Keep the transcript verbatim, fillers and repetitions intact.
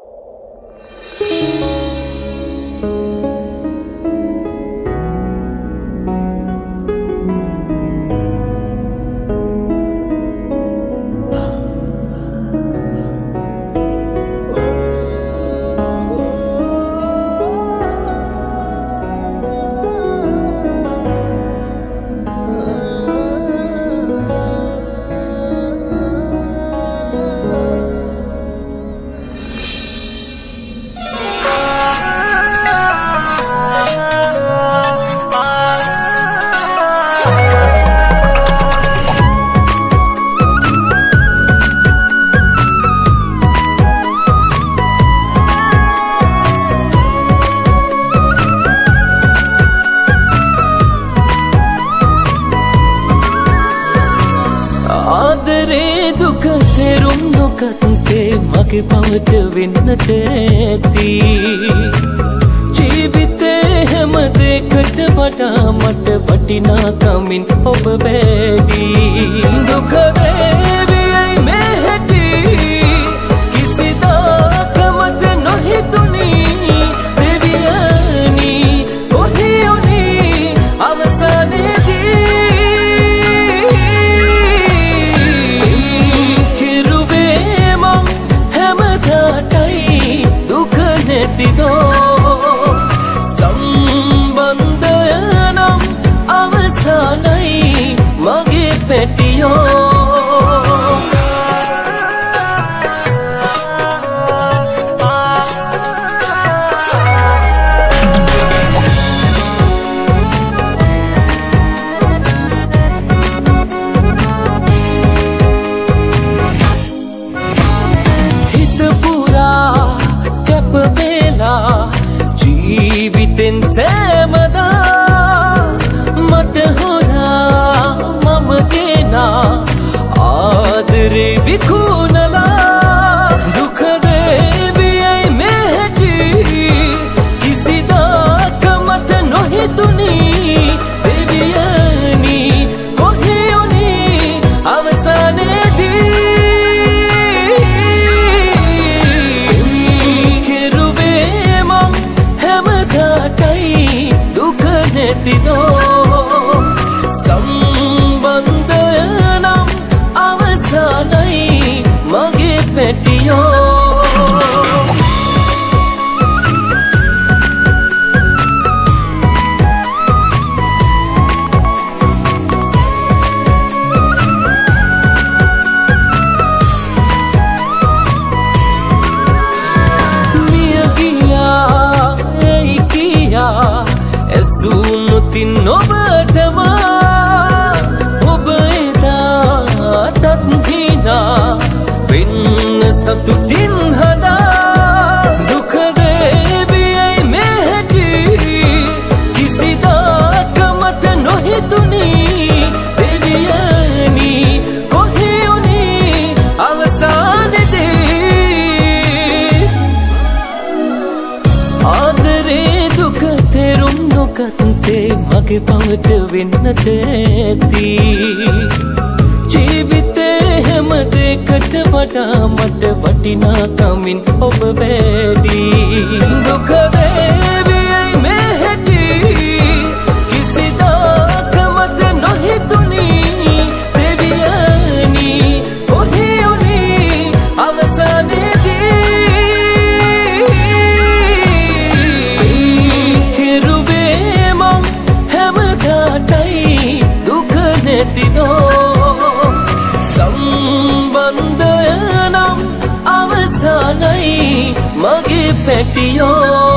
මගේ පවට වෙන්නට ඇති ජීවිතේ හැම දෙයකට වඩා මට වටිනාකමින් ඔබ වැඩි දුක වේවියි මේ හැටි කිසිදාක මට නොහිතුණි දෙවියනි කොහේ උනේ අවසානයේදී සම්බන්ධය නම් අවසානයි මගේ පැටියෝ හිත පුරා කැප වෙලා ජීවිතෙන් සෑමදා මට හොරා මම දෙනා ආදරේ විකුණලා දුක දේවියයි මේ හැටි කිසිදාක මට නොහිතුණි දෙවියනි කොහේ උනේ අවසානයේදී සම්බන්ධය නම් අවසානයි මගේ පැටියෝ මිය ගියා එයි කියා ඇසුනුතින් ඔබටම ඔබ එදාටත් හිනා වෙන්න සතුටින් හදා දුක දේවියයි මේ හැටි කිසිදාක මට නොහිතුණි දෙවියනි කොහේ උනේ අවසානයේදී ආදරේ දුක තෙරුම් නොගත්තේ මගේ පවට වෙන්නට ඇති ජීවිතේ හැම දෙයකට වඩා මට වටිනාකමින් ඔබ වැඩි දුක වේවියි මේ හැටි කිසිදාක මට නොහිතුණි දෙවියනි කොහේ උනේ අවසානයේදී සම්බන්ධය නම් අවසානයි මගේ පැටියෝ